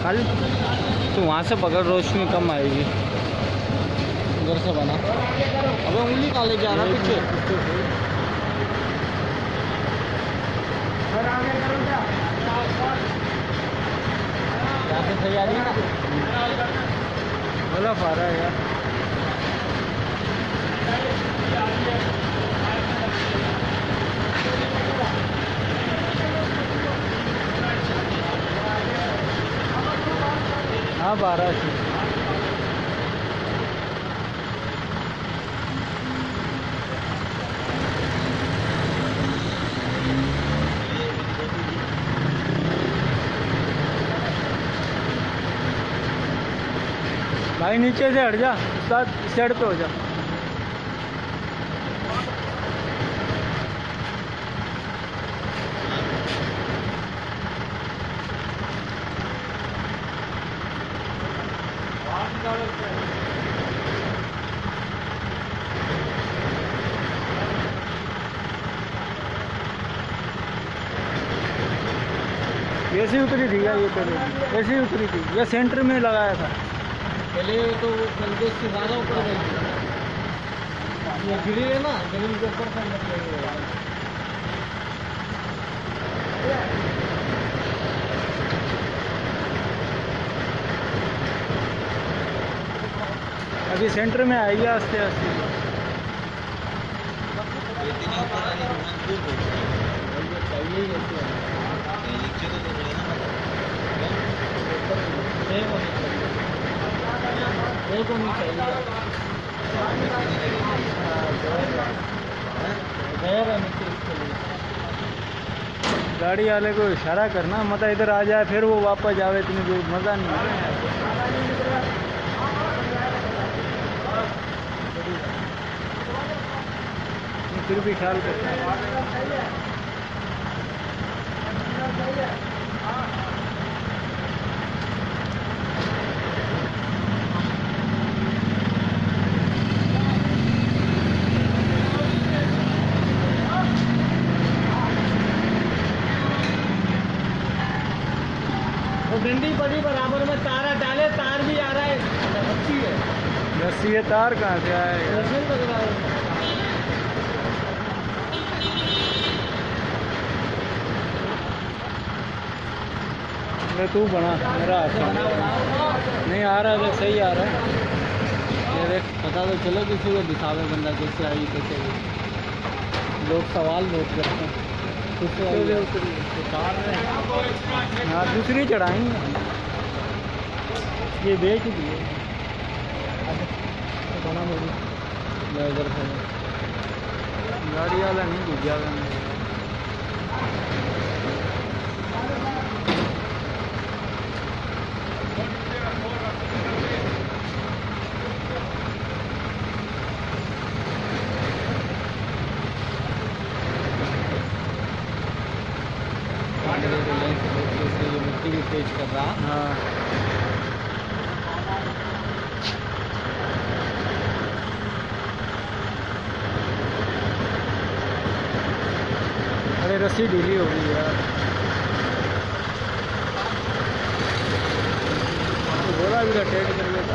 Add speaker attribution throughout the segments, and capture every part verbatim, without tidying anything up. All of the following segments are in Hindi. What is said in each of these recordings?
Speaker 1: खाली तो वहाँ से पकड़, रोशनी कम आएगी।
Speaker 2: उधर से बना। अबे उंगली कहाँ ले जा रहा पीछे? यहाँ से सही आ रही है ना?
Speaker 1: बोला पा रहा है यार। हाँ बारह से भाई नीचे से हट जा, साथ साइड पे हो जा। ऐसी उतरी थी क्या ये? पहले ऐसी उतरी थी या सेंटर में लगाया था?
Speaker 2: पहले तो नलके से ज़्यादा ऊपर गई थी। ये गिरी है ना, जमीन के ऊपर से अंदर लगी है।
Speaker 1: अभी सेंटर में आई है आस्ते आस्ते। गाड़ी वाले को इशारा करना मत इधर आ जाए, फिर वो वापस जावे, इतनी दूर मज़ा नहीं है। फिर भी ख्याल करना।
Speaker 2: डंडी पड़ी बराबर में, तारा डाले, तार भी आ रहा है। रस्सी है,
Speaker 1: रस्सी है, तार कहाँ से आया?
Speaker 2: लग रहा है।
Speaker 1: मैं तू बना, मेरा नहीं आ रहा है, सही आ रहा है।
Speaker 2: ये देख, पता तो चलो किसी को दिखावे बंदा कैसे आई कैसे गई। लोग सवाल बहुत करते हैं किससे आई उतरी।
Speaker 1: हाँ दूसरी चढ़ाएंगे, ये बेच दिए
Speaker 2: बना मेरी। मैं इधर से
Speaker 1: गाड़ी वाला नहीं भूजा।
Speaker 2: ये मिट्टी भी तेज कर रहा।
Speaker 1: हाँ अरे रस्सी ढीली हो गई यार। बोला भी टेट कर लेता।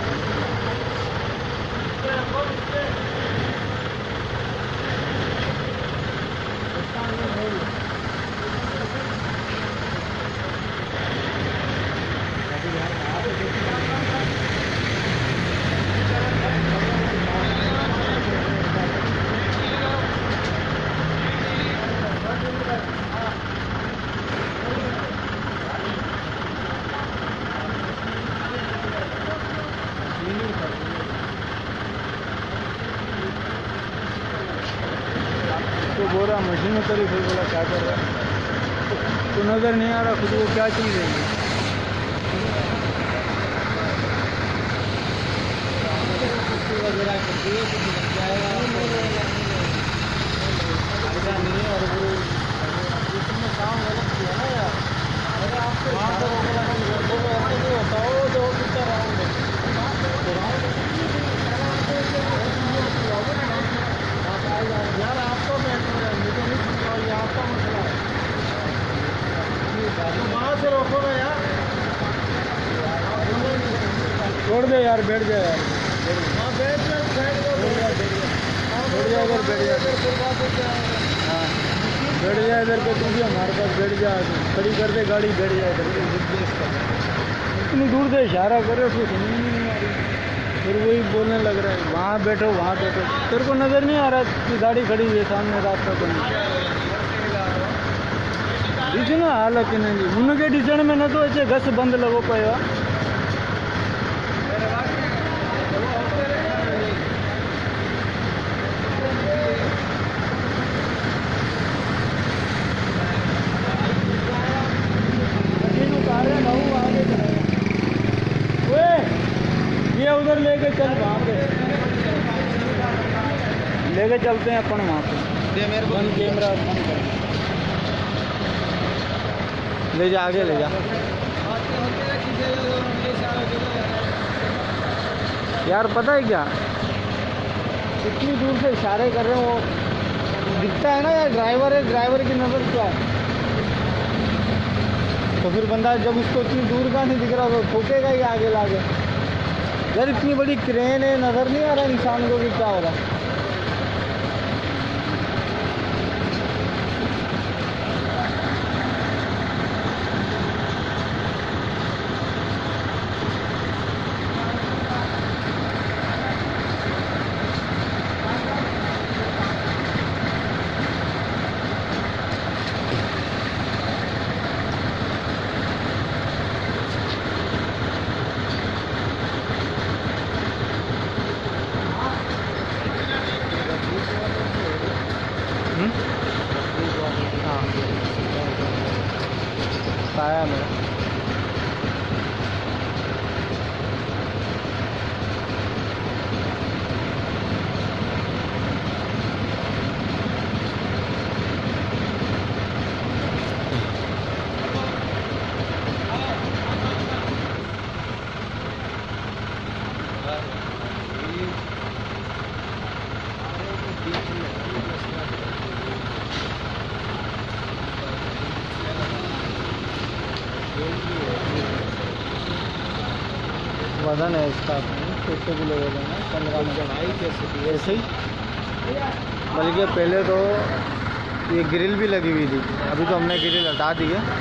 Speaker 1: तो बोला मशीन उतरी, फिर बोला क्या कर रहा है? तो नज़र नहीं आ रहा खुद को क्या चीज़ है ये।
Speaker 2: वगैरह करती है कुछ लग जाएगा नहीं। और वो इसमें काम गलत किया ना यार। अरे आपको ऐसे नहीं होता हो जो कितना राउंड है यार। आपको मैं मुझे नहीं सुनता, ये आपका मसला है। वहाँ से रोको ना यार।
Speaker 1: दे यार, बैठ जा यार,
Speaker 2: हाँ बैठ जा, साइड को
Speaker 1: बैठ जा, बैठ जा, बैठ जा इधर, बैठ जा, हाँ बैठ जा इधर पे, तू भी हमारे पास बैठ जा, खड़ी कर दे गाड़ी, बैठ जा इधर। इतनी दूर से इशारा करे उसको समझ नहीं आ रही, फिर वही बोलने लग रहा है वहाँ बैठो वहाँ बैठो। तेरे को नज़र नहीं आ रहा कि गाड़ी खड़ी हुई है सामने रास्ता बंद? ॾिसण हालत हिननि जी, हुनखे ॾिसण में नथो अचे घस बंदि लॻो पियो आहे। ये उधर लेके चल, वहाँ पे लेके चलते हैं अपन वहाँ पे। बंद कैमरा बंद कर, ले जा आगे ले जा यार। पता है क्या, इतनी दूर से इशारे कर रहे हैं, वो दिखता है ना यार, ड्राइवर है, ड्राइवर की नज़र क्या है? तो फिर बंदा जब उसको इतनी दूर का नहीं दिख रहा तो ठोकेगा ही आगे लागे। यार इतनी बड़ी क्रेन है, नज़र नहीं आ रहा इंसान को कि क्या हो रहा है। हाँ आया मेरा। वजन है इसका, कैसे भी लगेगा ना पंद्रह में ऐसे ही। बल्कि पहले तो ये ग्रिल भी लगी हुई थी, अभी तो हमने ग्रिल हटा दी है।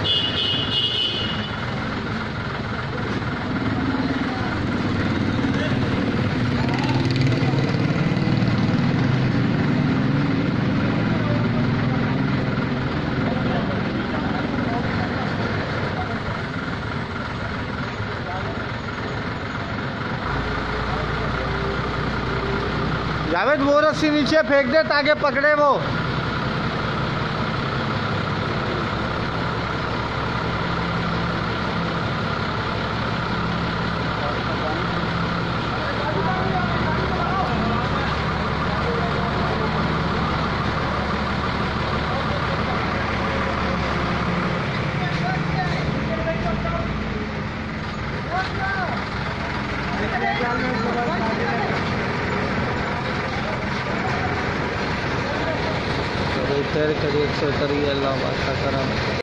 Speaker 1: जावेद वो रस्सी नीचे फेंक दे ताकि पकड़े वो। तेरे करीब से उतरी अल्लाह बात का करम।